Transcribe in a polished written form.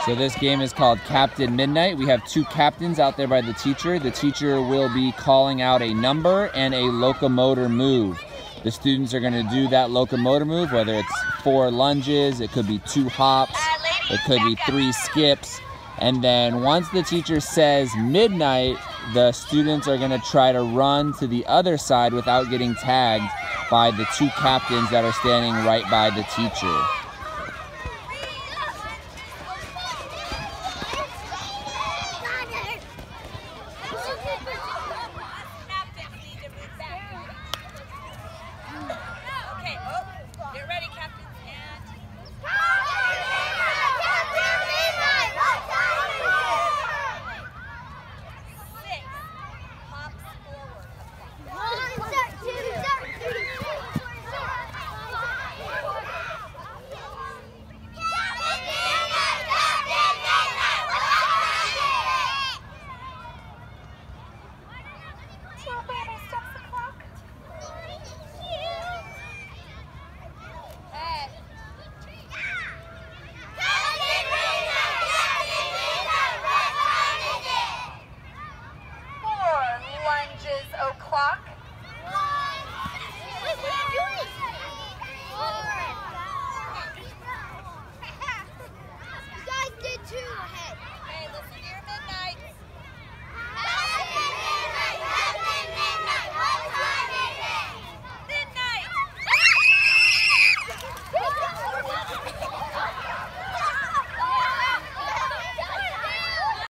So this game is called Captain Midnight. We have two captains out there by the teacher. The teacher will be calling out a number and a locomotor move. The students are going to do that locomotor move, whether it's 4 lunges, it could be 2 hops, it could be 3 skips. And then once the teacher says midnight, the students are going to try to run to the other side without getting tagged by the two captains that are standing right by the teacher.